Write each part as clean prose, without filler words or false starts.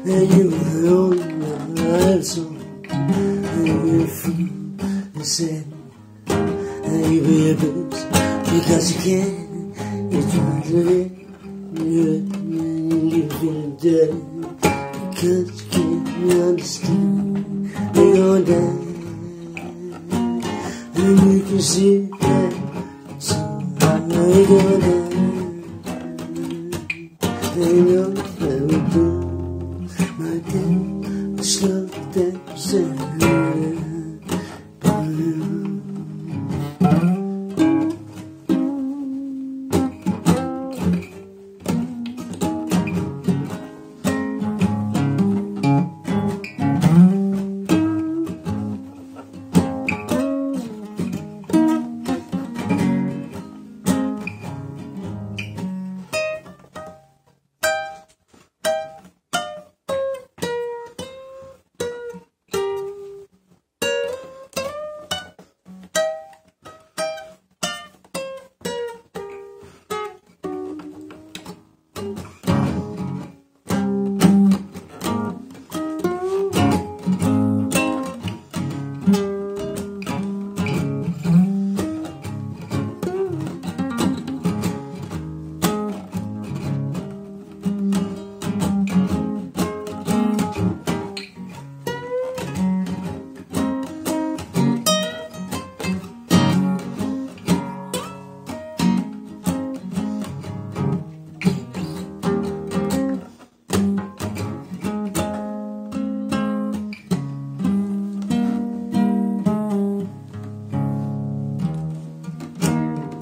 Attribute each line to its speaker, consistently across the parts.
Speaker 1: and you were only my song, and you were free and sad, and you were a bitch because you can. You try to live, and you feel dirty because you can't understand. You're gonna die, and you can see that you're gonna die. And you'll never do my thing, slow that sound.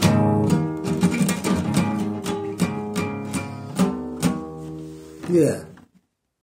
Speaker 1: Yeah.